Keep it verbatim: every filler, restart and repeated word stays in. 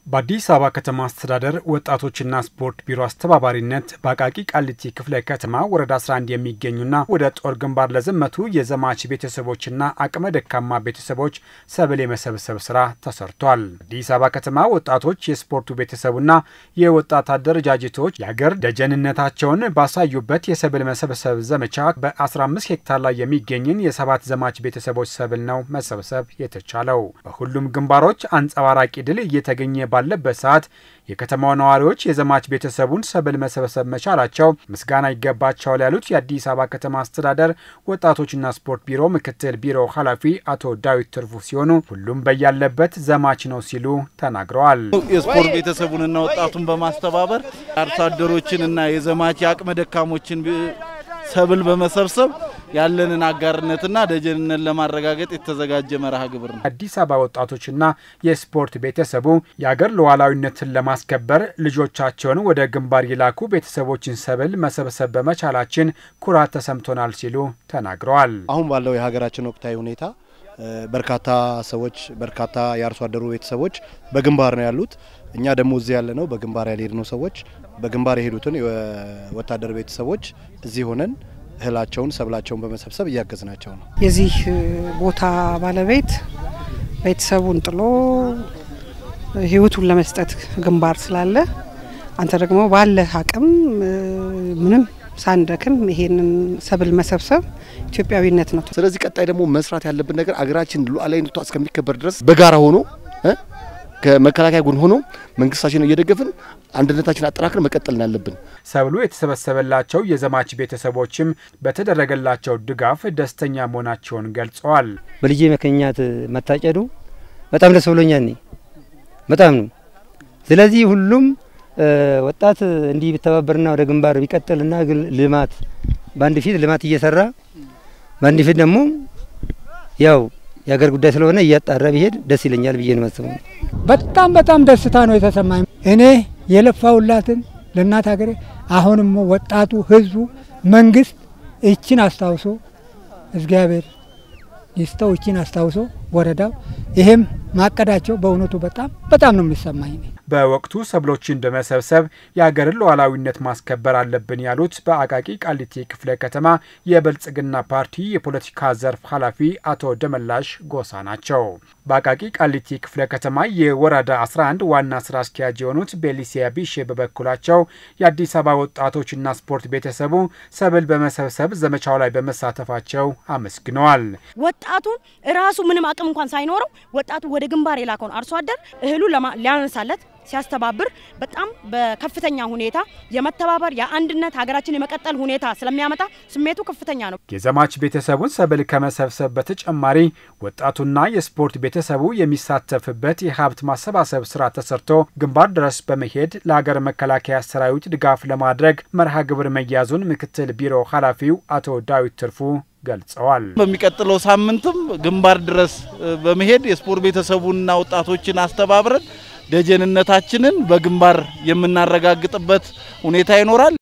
በአዲስ አበባ ከተማ አስተዳደር ወጣቶችና ስፖርት ቢሮ አስተባባሪነት በአቃቂ ቃሊቲ ክፍለ ከተማ ወረዳ አስራ አንድ የሚገኙና ወደ ጦር ግንባር ለዘመቱ የዘማች ቤተሰቦችና አቅመ ደካማ ቤተሰቦች ሰብል የመሰብሰብ ስራ ተሰርቷል። አዲስ አበባ ከተማ ወጣቶች የስፖርቱ ቤተሰቡና የወጣት አደረጃጀቶች የሀገር ደጀንነታቸውን ባሳዩበት የሰብል መሰብሰብ ዘመቻ በ15 ሄክታር ላይ የሚገኝን የሰባት ዘማች ቤተሰቦች ሰብል ነው መሰብሰብ የተቻለው። በሁሉም ግንባሮች አንጸባራቂ ድል እየተገኘ ባለበት ሰዓት የከተማው ነዋሪዎች የዘማች ቤተሰቡን ሰብል መሰብሰብ መቻላቸው ምስጋና ይገባቸዋል ያሉት የአዲስ አበባ ከተማ አስተዳደር ወጣቶችና ስፖርት ቢሮ ምክትል ቢሮ ኃላፊ አቶ ዳዊት ትርፉ ሲሆኑ ሁሉም በያለበት ዘማች ነው ሲሉ ተናግረዋል። የስፖርት ቤተሰቡንና ወጣቱን በማስተባበር አርሶ አደሮችንና የዘማች አቅመ ደካሞችን ሰብል በመሰብሰብ ያለንን አጋርነትና ደጀንነት ለማረጋገጥ የተዘጋጀ መርሃ ግብር ነው። አዲስ አበባ ወጣቶችና የስፖርት ቤተሰቡ የሀገር ሉዓላዊነትን ለማስከበር ልጆቻቸውን ወደ ግንባር ይላኩ ቤተሰቦችን ሰብል መሰብሰብ በመቻላችን ኩራት ተሰምቶናል ሲሉ ተናግረዋል። አሁን ባለው የሀገራችን ወቅታዊ ሁኔታ በርካታ ሰዎች በርካታ የአርሶ አደሩ ቤተሰቦች በግንባር ነው ያሉት። እኛ ደግሞ እዚህ ያለ ነው በግንባር ያልሄድነው ሰዎች በግንባር የሄዱትን የወታደር ቤተሰቦች እዚህ ሆነን እህላቸውን ሰብላቸውን በመሰብሰብ እያገዝናቸው ነው። የዚህ ቦታ ባለቤት ቤተሰቡን ጥሎ ህይወቱን ለመስጠት ግንባር ስላለ አንተ ደግሞ ባለ አቅም ምንም ሳንደክም ይሄንን ሰብል መሰብሰብ ኢትዮጵያዊነት ነው። ስለዚህ ቀጣይ ደግሞ መስራት ያለብን ነገር አገራችን ሉዓላዊነቷ እስከሚከበር ድረስ በጋራ ሆኖ ከመከላከያ ጎን ሆኖ መንግስታችንን እየደገፍን አንድነታችንን አጠናክረን መቀጠል አለብን። ሰብሉ የተሰበሰበላቸው የዘማች ቤተሰቦችም በተደረገላቸው ድጋፍ ደስተኛ መሆናቸውን ገልጸዋል። በልጄ ምክንያት መታጨዱ በጣም ደስ ብሎኛል። በጣም ነው። ስለዚህ ሁሉም ወጣት እንዲህ ቢተባበርና ወደ ግንባር ቢቀጥልና ልማት ባንድ ፊት ልማት እየሰራ ባንድ ፊት ደግሞ ያው የሀገር ጉዳይ ስለሆነ እያጣራ ቢሄድ ደስ ይለኛል ብዬ ነው ማስበው። በጣም በጣም ደስታ ነው የተሰማኝ። እኔ የለፋውላትን ለእናት ሀገሬ አሁንም ወጣቱ ህዝቡ መንግስት እቺን አስታውሶ እግዚአብሔር ይስተው እቺን አስታውሶ ወረዳው ይሄም ማቀዳቸው በእውነቱ በጣም በጣም ነው የሚሰማኝ። በወቅቱ ሰብሎችን በመሰብሰብ የሀገርን ሉዓላዊነት ማስከበር አለብን ያሉት በአቃቂ ቃሊቲ ክፍለ ከተማ የብልጽግና ፓርቲ የፖለቲካ ዘርፍ ኃላፊ አቶ ደመላሽ ጎሳ ናቸው። በአቃቂ ቃሊቲ ክፍለ ከተማ የወረዳ አስራ አንድ ዋና ስራ አስኪያጅ የሆኑት ቤሊሲያ ቢሼ በበኩላቸው የአዲስ አበባ ወጣቶችና ስፖርት ቤተሰቡ ሰብል በመሰብሰብ ዘመቻው ላይ በመሳተፋቸው አመስግነዋል። ወጣቱን ራሱ ምንም አቅም እንኳን ሳይኖረው ወጣቱ ወደ ግንባር የላከውን አርሶ አደር እህሉ ሊያነሳለት ሲያስተባብር በጣም በከፍተኛ ሁኔታ የመተባበር የአንድነት ሀገራችን የመቀጠል ሁኔታ ስለሚያመጣ ስሜቱ ከፍተኛ ነው። የዘማች ቤተሰቡን ሰብል ከመሰብሰብ በተጨማሪ ወጣቱና የስፖርት ቤተሰቡ የሚሳተፍበት የሀብት ማሰባሰብ ስራ ተሰርቶ ግንባር ድረስ በመሄድ ለሀገር መከላከያ ሰራዊት ድጋፍ ለማድረግ መርሃ ግብር መያዙን ምክትል ቢሮ ኃላፊው አቶ ዳዊት ትርፉ ገልጸዋል። በሚቀጥለው ሳምንትም ግንባር ድረስ በመሄድ የስፖርት ቤተሰቡና ወጣቶችን አስተባብረን ደጀንነታችንን በግንባር የምናረጋግጥበት ሁኔታ ይኖራል።